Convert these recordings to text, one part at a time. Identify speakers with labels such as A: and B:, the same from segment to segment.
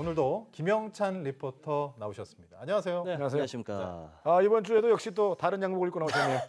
A: 오늘도 김영찬 리포터 나오셨습니다. 안녕하세요.
B: 네, 안녕하십니까.
C: 이번 주에도 역시 또 다른 양복을 입고 나오셨네요.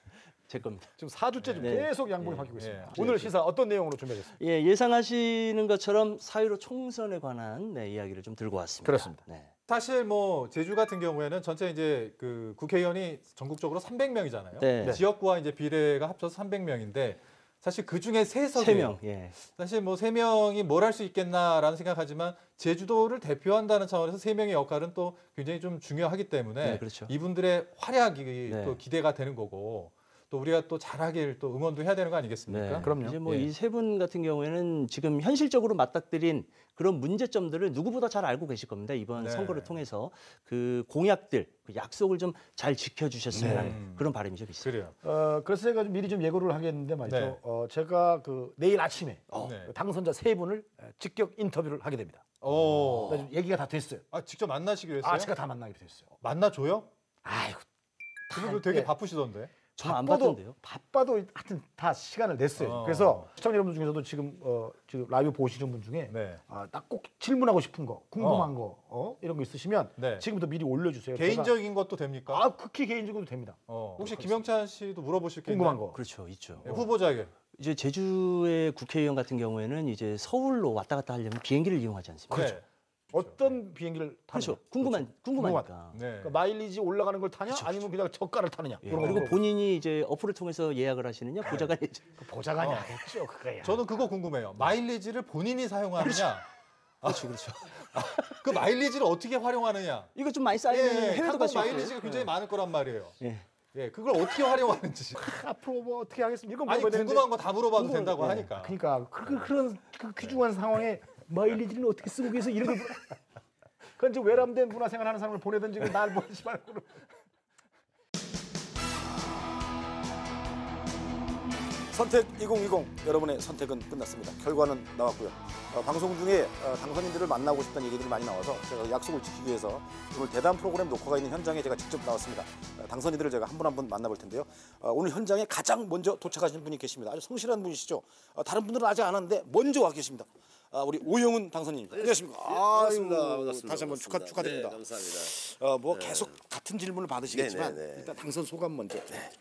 B: 제 겁니다.
C: 지금 4주째 좀 계속 양복이 바뀌고 있습니다. 오늘
B: 네.
C: 시사 어떤 내용으로 준비하셨습니까?
B: 예, 예상하시는 것처럼 4.15 총선에 관한 이야기를 좀 들고 왔습니다.
C: 그렇습니다.
B: 네.
A: 사실 뭐 제주 같은 경우에는 전체 이제 그 국회의원이 전국적으로 300명이잖아요.
B: 네.
A: 지역구와 이제 비례가 합쳐서 300명인데 사실 그 중에 3석이에요.
B: 3명. 예.
A: 사실 뭐 3명이 뭘 할 수 있겠나라는 생각하지만 제주도를 대표한다는 차원에서 3명의 역할은 또 굉장히 좀 중요하기 때문에
B: 네, 그렇죠.
A: 이분들의 활약이
B: 네.
A: 또 기대가 되는 거고 또 우리가 또 잘하길 또 응원도 해야 되는 거 아니겠습니까?
B: 네.
C: 그럼요.
B: 이제 뭐
A: 예.
B: 이 세 분 같은 경우에는 지금 현실적으로 맞닥뜨린 그런 문제점들을 누구보다 잘 알고 계실 겁니다. 이번
A: 네.
B: 선거를 통해서 그 공약들, 그 약속을 좀 잘 지켜주셨으면 하는 그런 바람이 좀 있습니다.
A: 그래요.
C: 그래서 제가 좀 미리 좀 예고를 하겠는데 말이죠.
A: 네.
C: 제가 그 내일 아침에
A: 네.
C: 그 당선자 3분을 직접 인터뷰를 하게 됩니다.
A: 오.
C: 좀 얘기가 다 됐어요.
A: 직접 만나시기로 했어요?
C: 제가 다 만나기로 됐어요.
A: 만나줘요?
C: 아이고,
A: 그분도 되게
C: 예.
A: 바쁘시던데.
B: 저 안 봤던데요.
C: 바빠도 하여튼 다 시간을 냈어요. 그래서 시청자 여러분 중에서도 지금 라이브 보시는 분 중에
A: 네.
C: 딱 꼭 질문하고 싶은 거, 궁금한 거 이런 거 있으시면
A: 네.
C: 지금부터 미리 올려주세요.
A: 개인적인 것도 됩니까?
C: 극히 개인적으로 됩니다.
A: 혹시 김영찬 씨도 물어보실 게
C: 궁금한
A: 있나요?
C: 거.
B: 그렇죠, 있죠.
A: 네, 후보자에게.
B: 이제 제주의 국회의원 같은 경우에는 이제 서울로 왔다 갔다 하려면 비행기를 이용하지 않습니까?
A: 네.
C: 어떤 비행기를 타느냐?
B: 그렇죠. 궁금하니까.
A: 네.
C: 그러니까 마일리지 올라가는 걸 타냐? 아니면 그냥 저가를 타느냐?
B: 예.
C: 이런
B: 그리고
C: 거.
B: 본인이 이제 어플을 통해서 예약을 하시느냐, 보좌관이
C: 보좌관이 아니겠죠, 그거야.
A: 저는 그거 궁금해요. 마일리지를 본인이 사용하느냐?
B: 그렇죠.
A: 그 마일리지를 어떻게 활용하느냐?
B: 이거 좀 많이 쌓이면 해외도
A: 한국
B: 갈수 있고.
A: 마일리지가 굉장히 많을 거란 말이에요.
B: 예.
A: 예, 그걸 어떻게 활용하는지.
C: 앞으로 뭐 어떻게 하겠습니까? 이건
A: 아니
C: 물어봐야
A: 궁금한 거 다 물어봐도
B: 궁금한
A: 된다고
B: 거,
A: 하니까.
C: 그러니까 그런 그 귀중한 상황에 마일리지는 어떻게 쓰고 계서 이런 걸 그건 이제 외람된 문화생활하는 사람을 보내든지 날 보내지 말고. 선택 2020 여러분의 선택은 끝났습니다. 결과는 나왔고요. 방송 중에 당선인들을 만나고 싶다는 얘기들이 많이 나와서 제가 약속을 지키기 위해서 오늘 대담 프로그램 녹화가 있는 현장에 제가 직접 나왔습니다. 당선인들을 제가 한 분 한 분 만나볼 텐데요. 오늘 현장에 가장 먼저 도착하신 분이 계십니다. 아주 성실한 분이시죠. 다른 분들은 아직 안 왔는데 먼저 와 계십니다. 우리 오영훈 당선인입니다. 안녕하십니까?
D: 반갑습니다.
C: 다시 한번 축하드립니다.
D: 네, 감사합니다.
C: 뭐 계속 같은 질문을 받으시겠지만
D: 네, 네, 네.
C: 일단 당선 소감 먼저.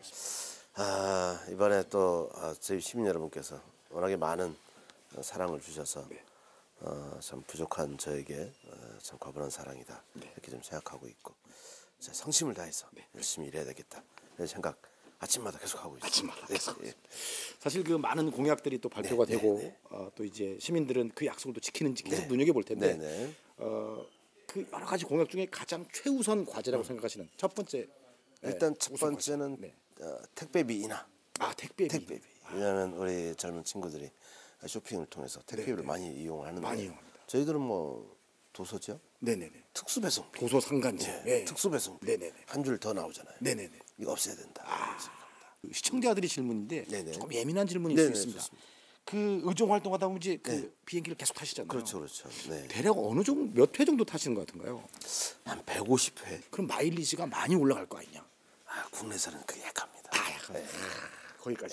D: 이번에 또 저희 시민 여러분께서 워낙에 많은 사랑을 주셔서 참 부족한 저에게 참 과분한 사랑이다 이렇게 좀 생각하고 있고 성심을 다해서 열심히 일해야 되겠다 이런 생각 아침마다 계속 하고 있습니다.
C: 아침마다 계속. 사실 그 많은 공약들이 또 발표가 되고 또 이제 시민들은 그 약속을 또 지키는지 계속 눈여겨볼 텐데 그 여러 가지 공약 중에 가장 최우선 과제라고 생각하시는 첫 번째
D: 일단 첫 번째는 택배비 인하.
C: 택배비.
D: 왜냐하면 우리 젊은 친구들이 쇼핑을 통해서 택배비를 많이 이용하는데
C: 많이 이용합니다.
D: 저희들은 뭐 도서죠.
C: 네네네.
D: 특수배송비.
C: 도서 상간지.
D: 특수배송비.
C: 네네네.
D: 한 줄 더 나오잖아요.
C: 네네네.
D: 이거 없애야 된다.
C: 시청자들이 질문인데
D: 네네.
C: 조금 예민한 질문일
D: 네네,
C: 수 있습니다.
D: 좋습니다.
C: 그 의정 활동하다 보면 이제 그 비행기를 계속 타시잖아요.
D: 그렇죠. 네.
C: 대략 어느 정도 몇 회 정도 타시는 것 같은가요?
D: 한 150회.
C: 그럼 마일리지가 많이 올라갈 거 아니냐?
D: 국내에서는 그게 약합니다.
C: 거기까지.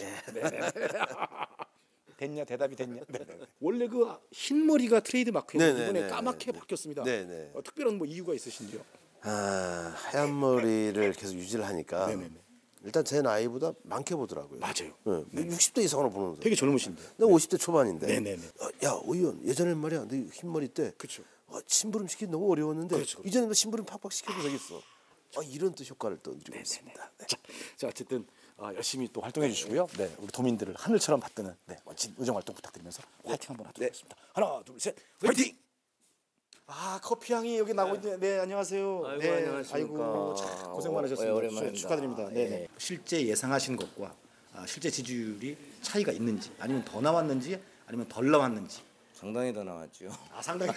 C: 됐냐? 대답이 됐냐? 원래 그 흰머리가 트레이드 마크예요. 이번에 까맣게 바뀌었습니다. 특별한 뭐 이유가 있으신지요?
D: 하얀 머리를 계속 유지를 하니까 일단 제 나이보다 많게 보더라고요.
C: 맞아요.
D: 60대 이상으로 보는 거예요.
C: 되게 젊으신데.
D: 내가 50대 초반인데.
C: 네네네.
D: 의원 예전엔 말이야, 너 흰머리 때
C: 그렇죠.
D: 심부름 시키기 너무 어려웠는데
C: 그렇죠.
D: 이제는 심부름 팍팍 시켜도 되겠어. 이런 또 효과를 또 누리고 있습니다.
C: 자, 어쨌든 열심히 또 활동해 주시고요. 우리 도민들을 하늘처럼 받드는 멋진 의정 활동 부탁드리면서 화이팅 한번 하도록 하겠습니다. 하나, 둘, 셋, 화이팅! 커피 향이 여기 나고 있네요. 네, 안녕하세요.
D: 아이고, 안녕하십니까.
C: 아이고, 참 고생 많으셨습니다.
D: 오랜만입니다.
C: 축하드립니다. 네. 실제 예상하신 것과 실제 지지율이 차이가 있는지, 아니면 더 나왔는지, 아니면 덜 나왔는지.
E: 상당히 더 나왔죠.
C: 상당히.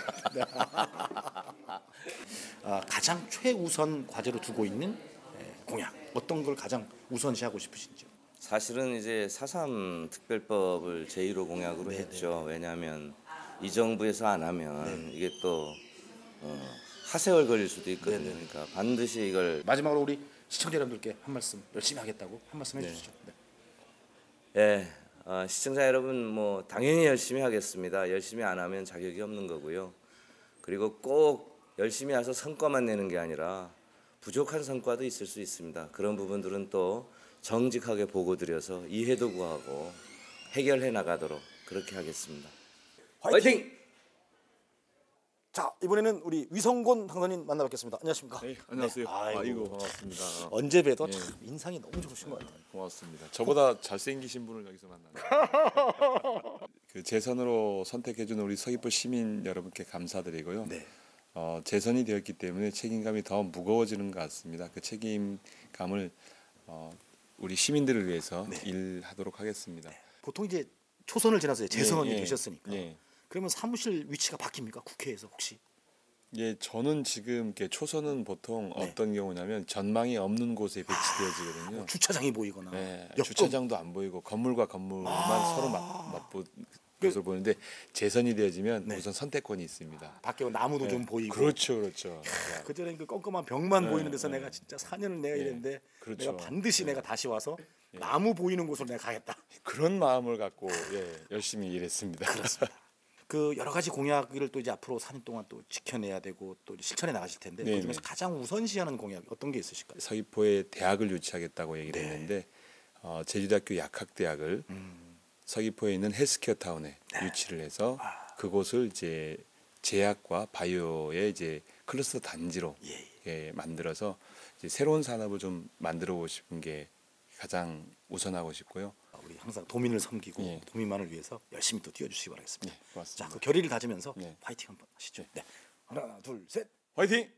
C: 가장 최우선 과제로 두고 있는 공약 어떤 걸 가장 우선시하고 싶으신지요?
E: 사실은 이제 4.3 특별법을 제1호 공약으로 했죠. 왜냐하면 이 정부에서 안 하면 이게 또 하세월 걸릴 수도 있거든요. 그러니까 반드시 이걸
C: 마지막으로 우리 시청자 여러분들께 한 말씀 열심히 하겠다고 한 말씀 해주시죠.
E: 시청자 여러분 뭐 당연히 열심히 하겠습니다. 열심히 안 하면 자격이 없는 거고요. 그리고 꼭 열심히 해서 성과만 내는 게 아니라 부족한 성과도 있을 수 있습니다. 그런 부분들은 또 정직하게 보고드려서 이해도 구하고 해결해 나가도록 그렇게 하겠습니다. 화이팅!
C: 자, 이번에는 우리 위성곤 당선인 만나뵙겠습니다. 안녕하십니까?
F: 네, 안녕하세요.
C: 네, 아이고.
F: 아이고 반갑습니다.
C: 언제 봬도
F: 예.
C: 참 인상이 너무 좋으신 것 같아요.
F: 고맙습니다. 저보다 잘생기신 분을 여기서 만나요. 그 재선으로 선택해준 우리 서귀포 시민 여러분께 감사드리고요.
C: 네.
F: 재선이 되었기 때문에 책임감이 더 무거워지는 것 같습니다. 그 책임감을 우리 시민들을 위해서 일하도록 하겠습니다.
C: 보통 이제 초선을 지나서 재선이
F: 예,
C: 되셨으니까.
F: 예.
C: 그러면 사무실 위치가 바뀝니까? 국회에서 혹시?
F: 예, 저는 지금 이렇게 초선은 보통
C: 네.
F: 어떤 경우냐면 전망이 없는 곳에 배치되어지거든요.
C: 주차장이 보이거나.
F: 네,
C: 옆
F: 주차장도 안 보이고 건물과 건물만 서로 맞보 것을 보는데 재선이 되어지면
C: 네.
F: 우선 선택권이 있습니다.
C: 밖에 나무도
F: 네,
C: 좀 보이고.
F: 그렇죠, 그렇죠.
C: 그 전에 그 껌껌한 벽만
F: 네,
C: 보이는 데서
F: 네.
C: 내가 진짜 4년을 내야
F: 예,
C: 되는데
F: 그렇죠.
C: 내가 반드시
F: 네.
C: 내가 다시 와서 나무 보이는 곳으로 내가 가겠다.
F: 그런 마음을 갖고 열심히 일했습니다.
C: 그 여러 가지 공약을 또 이제 앞으로 4년 동안 또 지켜내야 되고 또 실천해 나가실 텐데
F: 네,
C: 그중에서
F: 네.
C: 가장 우선시하는 공약 어떤 게 있으실까요?
F: 서귀포에 대학을 유치하겠다고 얘기를
C: 네.
F: 했는데 제주대학교 약학대학을 서귀포에 있는 헬스케어 타운에
C: 네.
F: 유치를 해서 그곳을 이제 제약과 바이오의 이제 클러스터 단지로 만들어서 이제 새로운 산업을 좀 만들어 보고 싶은 게 가장 우선하고 싶고요.
C: 우리 항상 도민을 섬기고
F: 예.
C: 도민만을 위해서 열심히 또 뛰어주시기 바라겠습니다.
F: 네, 고맙습니다.
C: 자, 그 결의를 다지면서
F: 네.
C: 파이팅 한번 하시죠. 네. 하나, 둘, 셋.
F: 화이팅!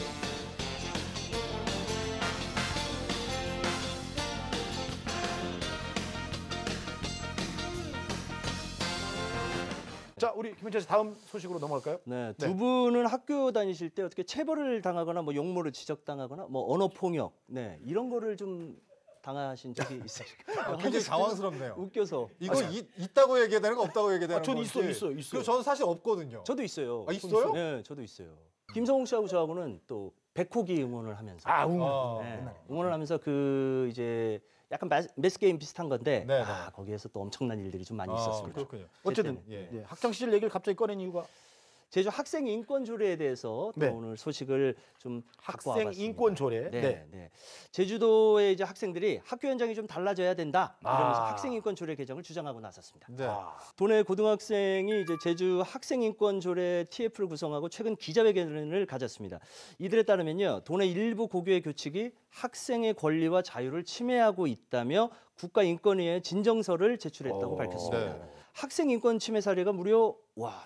C: 자, 우리 김현철 씨 다음 소식으로 넘어갈까요?
B: 네,
C: 네.
B: 두 분은 학교 다니실 때 어떻게 체벌을 당하거나 뭐 용모를 지적당하거나 뭐 언어 폭력, 이런 거를 좀 당하신 적이 있으실까요?
A: 굉장히 당황스럽네요.
B: 웃겨서.
A: 이거 있다고 얘기해야 되는 거 없다고 얘기해야 되는
C: 전
A: 건지.
C: 있어요.
A: 그리고 저는 사실 없거든요.
B: 저도 있어요.
A: 아, 있어요?
B: 네, 저도 있어요. 김성욱 씨하고 저하고는 또 백호기 응원을 하면서 응원을 하면서 그 이제 약간 매스 게임 비슷한 건데
A: 네, 네.
B: 거기에서 또 엄청난 일들이 좀 많이 있었습니다.
A: 그렇군요.
C: 어쨌든
A: 예.
C: 예, 학창 시절 얘기를 갑자기 꺼낸 이유가
B: 제주 학생 인권 조례에 대해서 또
C: 네.
B: 오늘 소식을 좀 갖고
C: 학생
B: 와봤습니다.
C: 인권 조례.
B: 네. 제주도의 이제 학생들이 학교 현장이 좀 달라져야 된다 이러면서
C: 아.
B: 학생 인권 조례 개정을 주장하고 나섰습니다.
A: 네.
B: 도내 고등학생이 이제 제주 학생 인권 조례 TF를 구성하고 최근 기자회견을 가졌습니다. 이들에 따르면요, 도내 일부 고교의 교칙이 학생의 권리와 자유를 침해하고 있다며 국가인권위에 진정서를 제출했다고 밝혔습니다.
A: 네.
B: 학생 인권 침해 사례가 무려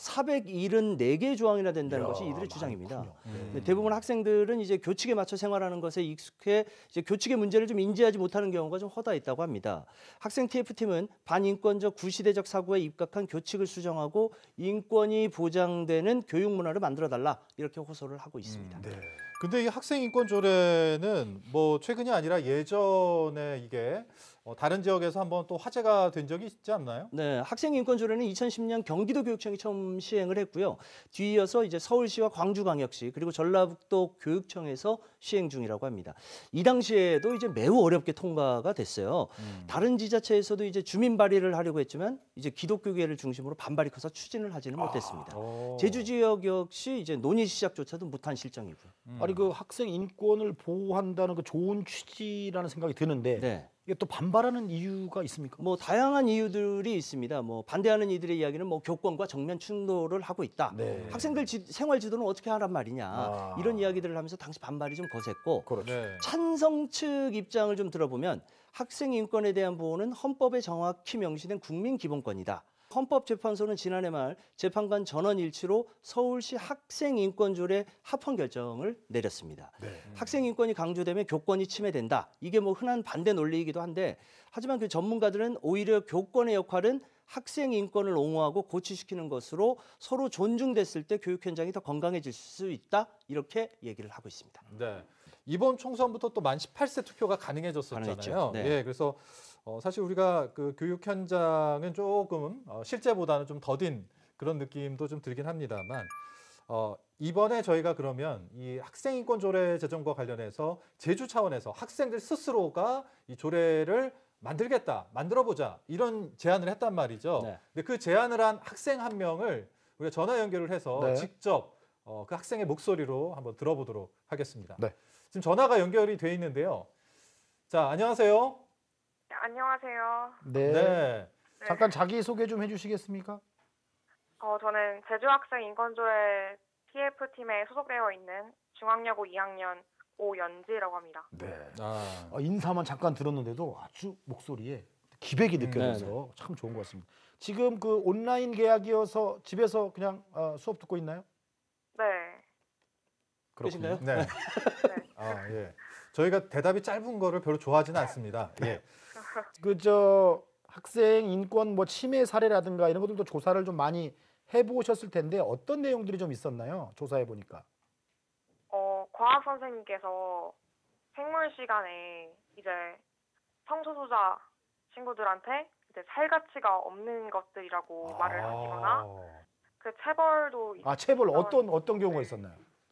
B: 474개 조항이나 된다는 것이 이들의 주장입니다. 네, 대부분 학생들은 이제 교칙에 맞춰 생활하는 것에 익숙해 이제 교칙의 문제를 좀 인지하지 못하는 경우가 좀 허다 있다고 합니다. 학생 TF팀은 반인권적 구시대적 사고에 입각한 교칙을 수정하고 인권이 보장되는 교육 문화를 만들어 달라 이렇게 호소를 하고 있습니다.
A: 근데 이 학생 인권 조례는 뭐 최근이 아니라 예전에 이게 다른 지역에서 한번 또 화제가 된 적이 있지 않나요?
B: 네, 학생 인권 조례는 2010년 경기도교육청이 처음 시행을 했고요. 뒤이어서 이제 서울시와 광주광역시 그리고 전라북도 교육청에서 시행 중이라고 합니다. 이 당시에도 이제 매우 어렵게 통과가 됐어요. 다른 지자체에서도 이제 주민 발의를 하려고 했지만 이제 기독교계를 중심으로 반발이 커서 추진을 하지는 못했습니다. 제주 지역 역시 이제 논의 시작조차도 못한 실정이고요.
C: 아니 그 학생 인권을 보호한다는 그 좋은 취지라는 생각이 드는데
B: 네.
C: 이게 또 반발하는 이유가 있습니까?
B: 뭐 다양한 이유들이 있습니다. 뭐 반대하는 이들의 이야기는 뭐 교권과 정면 충돌을 하고 있다.
C: 네.
B: 학생들 생활 지도는 어떻게 하란 말이냐. 이런 이야기들을 하면서 당시 반발이 좀 거셌고
A: 네.
B: 찬성 측 입장을 좀 들어보면 학생 인권에 대한 보호는 헌법에 정확히 명시된 국민 기본권이다. 헌법재판소는 지난해 말 재판관 전원 일치로 서울시 학생인권조례 합헌 결정을 내렸습니다. 학생인권이 강조되면 교권이 침해된다. 이게 뭐 흔한 반대 논리이기도 한데 하지만 그 전문가들은 오히려 교권의 역할은 학생 인권을 옹호하고 고취시키는 것으로 서로 존중됐을 때 교육 현장이 더 건강해질 수 있다. 이렇게 얘기를 하고 있습니다.
A: 네. 이번 총선부터 또 만 18세 투표가 가능해졌었잖아요.
B: 가능했죠. 네.
A: 예, 그래서 사실 우리가 그 교육 현장은 조금 실제보다는 좀 더딘 그런 느낌도 좀 들긴 합니다만 이번에 저희가 그러면 이 학생인권 조례 제정과 관련해서 제주 차원에서 학생들 스스로가 이 조례를 만들어보자 이런 제안을 했단 말이죠.
B: 네.
A: 근데 그 제안을 한 학생 한 명을 우리가 전화 연결을 해서
C: 네.
A: 직접 그 학생의 목소리로 한번 들어보도록 하겠습니다.
C: 네.
A: 지금 전화가 연결이 돼 있는데요. 자, 안녕하세요.
G: 네, 안녕하세요.
C: 네.
A: 네.
C: 잠깐 자기 소개 좀 해주시겠습니까?
G: 저는 제주학생 인권조례 TF팀에 소속되어 있는 중앙여고 2학년 오연지라고 합니다.
C: 네.
A: 아,
C: 인사만 잠깐 들었는데도 아주 목소리에 기백이 느껴져서
B: 네,
C: 참 좋은 것 같습니다. 지금 그 온라인 계약이어서 집에서 그냥 수업 듣고 있나요?
G: 네.
B: 끝인가요?
A: 네. 아, 예. 저희가 대답이 짧은 거를 별로 좋아하지는 않습니다. 예.
C: 그 학생 인권 뭐 침해 사례라든가 이런 것들도 조사를 좀 많이 해보셨을 텐데 어떤 내용들이 좀 있었나요? 조사해 보니까.
G: 과학 선생님께서 생물 시간에 이제 성소수자 친구들한테 이제 살가치가 없는 것들이라고 말을 하시거나 그 체벌도
C: 체벌
G: 있었던-
C: 어떤 경우가 있었나요?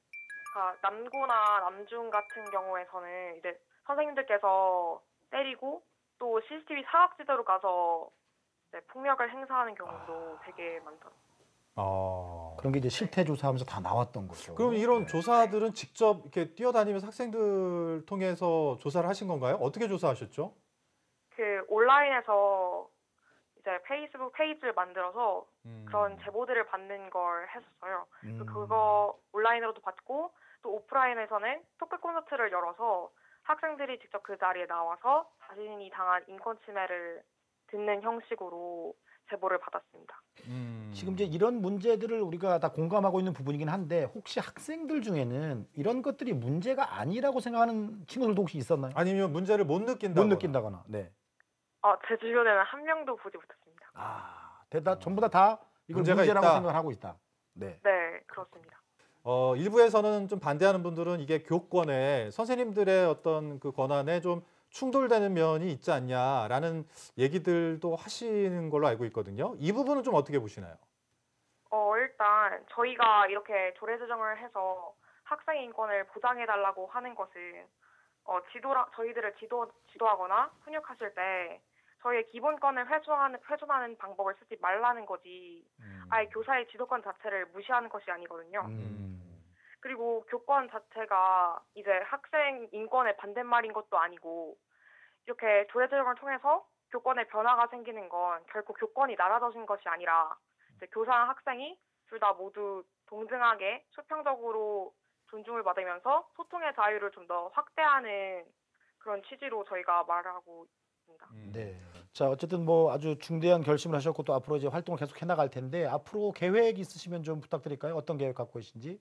G: 남고나 남중 같은 경우에서는 이제 선생님들께서 때리고 또 CCTV 사각지대로 가서 이제 폭력을 행사하는 경우도 되게 많더라고요.
C: 그런 게 이제 실태 조사하면서 다 나왔던 거죠.
A: 그럼 이런
C: 네.
A: 조사들은 직접 이렇게 뛰어다니면서 학생들 통해서 조사를 하신 건가요? 어떻게 조사하셨죠?
G: 그 온라인에서 이제 페이스북 페이지를 만들어서 그런 제보들을 받는 걸 했었어요. 그거 온라인으로도 받고 또 오프라인에서는 토크 콘서트를 열어서 학생들이 직접 그 자리에 나와서 자신이 당한 인권 침해를 듣는 형식으로 제보를 받았습니다.
C: 지금 이제 이런 문제들을 우리가 다 공감하고 있는 부분이긴 한데 혹시 학생들 중에는 이런 것들이 문제가 아니라고 생각하는 친구들도 혹시 있었나요?
A: 아니면 문제를 못 느낀다거나.
C: 못 느낀다거나. 네.
G: 제 주변에는 한 명도 보지 못했습니다.
C: 전부 다 이걸
A: 문제가
C: 문제라고
A: 있다.
C: 생각하고 있다. 네.
G: 네, 그렇습니다.
A: 일부에서는 좀 반대하는 분들은 이게 교권에 선생님들의 어떤 그 권한에 좀 충돌되는 면이 있지 않냐라는 얘기들도 하시는 걸로 알고 있거든요. 이 부분은 좀 어떻게 보시나요?
G: 일단 저희가 이렇게 조례 제정을 해서 학생 인권을 보장해달라고 하는 것은 저희들을 지도하거나 훈육하실 때 저희의 기본권을 훼손하는 방법을 쓰지 말라는 거지 아예 교사의 지도권 자체를 무시하는 것이 아니거든요. 그리고 교권 자체가 이제 학생 인권의 반대말인 것도 아니고 이렇게 조례 제정을 통해서 교권의 변화가 생기는 건 결코 교권이 낮아진 것이 아니라 이제 교사와 학생이 둘 다 모두 동등하게 수평적으로 존중을 받으면서 소통의 자유를 좀 더 확대하는 그런 취지로 저희가 말하고 있습니다.
C: 네. 자, 어쨌든 뭐 아주 중대한 결심을 하셨고 또 앞으로 이제 활동을 계속 해나갈 텐데 앞으로 계획 있으시면 좀 부탁드릴까요? 어떤 계획 갖고 계신지?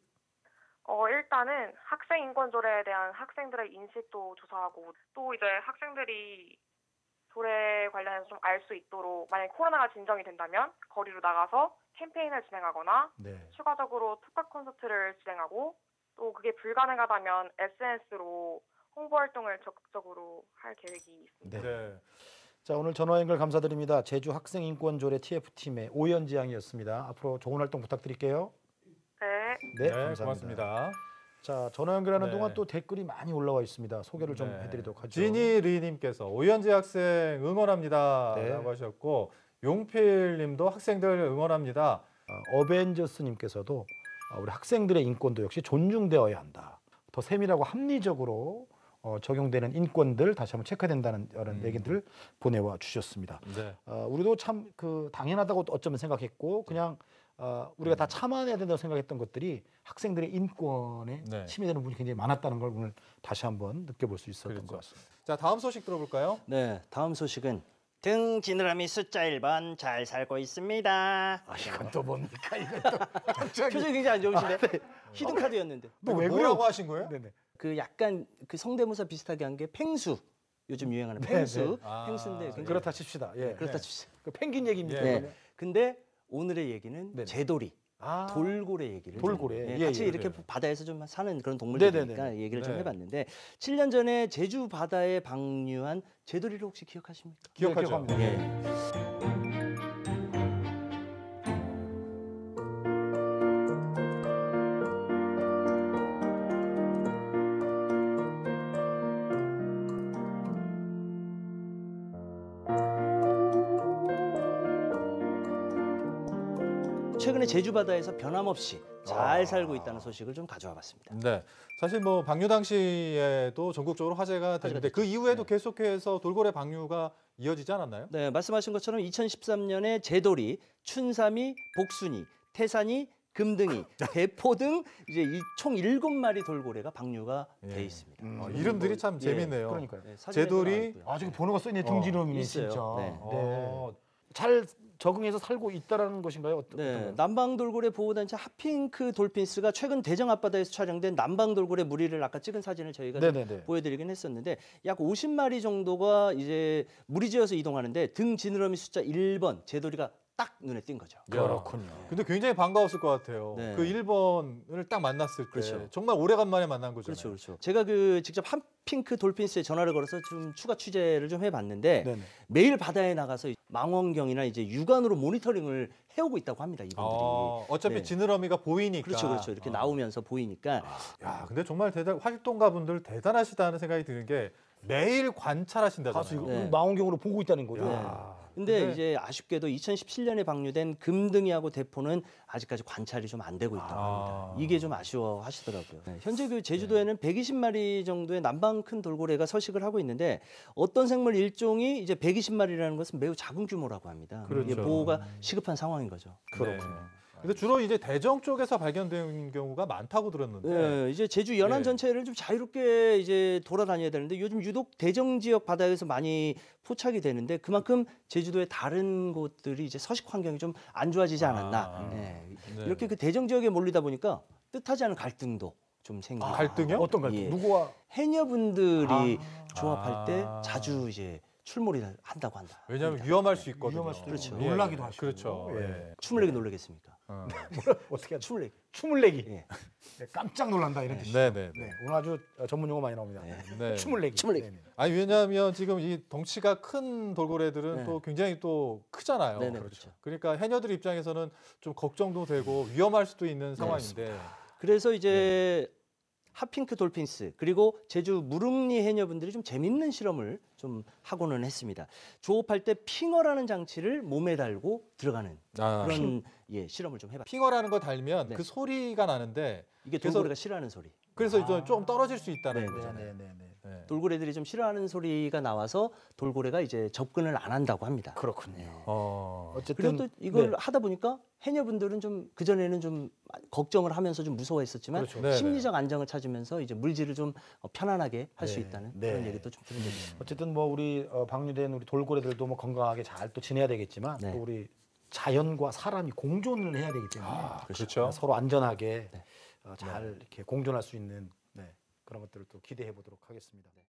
G: 일단은 학생 인권 조례에 대한 학생들의 인식도 조사하고 또 이제 학생들이 조례 관련해서 좀 알 수 있도록 만약 코로나가 진정이 된다면 거리로 나가서 캠페인을 진행하거나
C: 네.
G: 추가적으로 특화 콘서트를 진행하고 또 그게 불가능하다면 SNS로 홍보 활동을 적극적으로 할 계획이 있습니다.
C: 네. 자, 오늘 전화 연결 감사드립니다. 제주 학생인권조례 TF팀의 오연지 양이었습니다. 앞으로 좋은 활동 부탁드릴게요.
G: 네.
C: 네, 감사합니다.
A: 고맙습니다.
C: 자, 전화 연결하는
A: 네.
C: 동안 또 댓글이 많이 올라와 있습니다. 소개를 좀
A: 네.
C: 해드리도록 하죠.
A: 지니리님께서 오연지 학생 응원합니다라고
C: 네.
A: 하셨고 용필님도 학생들 응원합니다.
C: 어벤져스님께서도 우리 학생들의 인권도 역시 존중되어야 한다. 더 세밀하고 합리적으로 적용되는 인권들 다시 한번 체크된다는 이런 얘기들을 보내와 주셨습니다.
A: 네.
C: 우리도 참 그 당연하다고 어쩌면 생각했고 그냥 우리가 다 참아내야 된다고 생각했던 것들이 학생들의 인권에
A: 네.
C: 침해되는 부분이 굉장히 많았다는 걸 오늘 다시 한번 느껴볼 수 있었던
A: 그렇죠.
C: 것 같습니다.
A: 자, 다음 소식 들어볼까요?
B: 네, 다음 소식은 등 지느러미 숫자 1번 잘 살고 있습니다.
C: 이건 또 뭡니까? 이건 또 갑자기
B: 표정이 굉장히 안 좋으신데 히든 카드였는데
C: 너왜
A: 뭐라고
C: 그래요?
A: 하신 거예요?
C: 네네.
B: 그 약간 그 성대모사 비슷하게 한 게 펭수 요즘 유행하는
C: 네,
B: 펭수
A: 아,
B: 펭수인데 굉장히-
C: 그렇다 칩시다. 예.
B: 그렇다 칩시다.
C: 그 펭귄 얘기입니다.
A: 예.
B: 네. 근데 오늘의 얘기는
C: 네네.
B: 제돌이
C: 아,
B: 돌고래 얘기를
C: 돌고래.
B: 좀,
C: 예,
B: 같이
C: 예,
B: 이렇게
A: 네.
B: 바다에서 좀 사는 그런 동물들이니까
C: 네네네.
B: 얘기를 좀
A: 네.
B: 해봤는데 7년 전에 제주 바다에 방류한 제돌이를 혹시 기억하십니까?
A: 기억하죠.
C: 기억합니다.
B: 예. 최근에 제주 바다에서 변함없이 잘 살고 있다는 소식을 좀 가져와 봤습니다.
A: 네. 사실 뭐 방류 당시에도 전국적으로 화제가 되는데 그 이후에도 계속해서 돌고래 방류가 이어지지 않았나요?
B: 네, 말씀하신 것처럼 2013년에 제돌이, 춘삼이, 복순이, 태산이, 금등이, 대포 등 이제 총 7마리 돌고래가 방류가 돼 있습니다.
A: 이름들이 참 재밌네요.
C: 그러니까요.
B: 네, 사진에도
A: 제돌이,
B: 나와 있고요.
C: 아, 지금 번호가 써있네. 등지름이네,
B: 있어요.
C: 진짜.
B: 네.
C: 네. 잘 적응해서 살고 있다라는 것인가요?
B: 네, 남방 돌고래 보호단체 핫핑크 돌핀스가 최근 대정 앞바다에서 촬영된 남방 돌고래 무리를 아까 찍은 사진을 저희가 좀
C: 네네네.
B: 보여드리긴 했었는데 약 50마리 정도가 이제 무리지어서 이동하는데 등 지느러미 숫자 1번 제돌이가 딱 눈에 띈 거죠.
C: 그렇군요.
A: 근데 굉장히 반가웠을 것 같아요.
B: 네.
A: 그 1번을 딱 만났을 때
B: 그렇죠.
A: 정말 오래간만에 만난 거잖아요.
B: 그렇죠, 그렇죠. 제가 그 직접 핫핑크 돌핀스에 전화를 걸어서 좀 추가 취재를 좀 해봤는데
C: 네네.
B: 매일 바다에 나가서 망원경이나 이제 육안으로 모니터링을 해오고 있다고 합니다. 이분들이.
A: 어차피
B: 네.
A: 지느러미가 보이니까.
B: 그렇죠, 그렇죠. 이렇게 나오면서 보이니까.
A: 야, 근데 정말 활동가분들 대단하시다는 생각이 드는 게 매일 관찰하신다잖아요.
C: 가수 이거
B: 네.
C: 망원경으로 보고 있다는 거죠.
B: 네. 근데 이제 아쉽게도 2017년에 방류된 금등이하고 대포는 아직까지 관찰이 좀 안 되고 있다고 합니다. 이게 좀 아쉬워하시더라고요. 네, 현재 그 제주도에는 120마리 정도의 남방 큰 돌고래가 서식을 하고 있는데 어떤 생물 일종이 이제 120마리라는 것은 매우 작은 규모라고 합니다.
A: 그렇죠.
B: 이게 보호가 시급한 상황인 거죠.
A: 그렇군요. 근데 주로 이제 대정 쪽에서 발견된 경우가 많다고 들었는데.
B: 네, 이제 제주 연안
A: 네.
B: 전체를 좀 자유롭게 이제 돌아다녀야 되는데 요즘 유독 대정 지역 바다에서 많이 포착이 되는데 그만큼 제주도의 다른 곳들이 이제 서식 환경이 좀 안 좋아지지 않았나. 네.
A: 네.
B: 이렇게 그 대정 지역에 몰리다 보니까 뜻하지 않은 갈등도 좀 생기고.
A: 갈등이요?
C: 어떤 갈등?
B: 예.
C: 누구와?
B: 해녀분들이 조업할 때 자주 이제 출몰을 한다고 한다.
A: 왜냐하면 위험할 수 있거든요.
C: 위험할 수도
B: 그렇죠.
C: 있고, 놀라기도 하시고.
A: 그렇죠.
C: 예.
A: 예.
B: 춤을 내기 놀라겠습니까?
C: 어떻게 하죠?
B: 춤을 내기.
C: 춤을 내기.
B: 예.
C: 네, 깜짝 놀란다 이런 뜻이죠.
A: 네네.
C: 네, 오늘 아주 전문 용어 많이 나옵니다.
A: 네.
C: 춤을 내기.
B: 춤을 내기.
C: 네네.
A: 아니 왜냐하면 지금 이 덩치가 큰 돌고래들은
B: 네.
A: 또 굉장히 또 크잖아요.
B: 네네, 그렇죠.
A: 그러니까 해녀들 입장에서는 좀 걱정도 되고 위험할 수도 있는 상황인데.
B: 그래서 이제 핫핑크 돌핀스 그리고 제주 무릉리 해녀분들이 좀 재밌는 실험을 좀 하고는 했습니다. 조업할 때 핑어라는 장치를 몸에 달고 들어가는 그런 실험을 좀 해봤어요.
A: 핑어라는 거 달면
B: 네.
A: 그 소리가 나는데
B: 이게
A: 그래서-
B: 돌고래가 싫어하는 소리.
A: 그래서 이제 좀 떨어질 수 있다는
B: 네,
A: 거잖아요.
C: 네네네.
A: 네.
B: 돌고래들이 좀 싫어하는 소리가 나와서 돌고래가 이제 접근을 안 한다고 합니다.
C: 그렇군요.
B: 그리고
C: 어쨌든
B: 또 이걸
C: 네.
B: 하다 보니까 해녀분들은 좀 그전에는 좀 걱정을 하면서 좀 무서워했었지만
C: 그렇죠.
A: 네네.
B: 심리적 안정을 찾으면서 이제 물질을 좀 편안하게 할 수
C: 네.
B: 있다는
C: 네.
B: 그런 얘기도 좀 들은 적이 있습니다.
C: 어쨌든 뭐 우리 방류된 우리 돌고래들도 뭐 건강하게 잘 또 지내야 되겠지만
B: 네.
C: 또 우리 자연과 사람이 공존을 해야 되기 때문에
A: 그렇죠.
C: 서로 안전하게
B: 네.
C: 잘 이렇게 공존할 수 있는 그런 것들을 또 기대해 보도록 하겠습니다.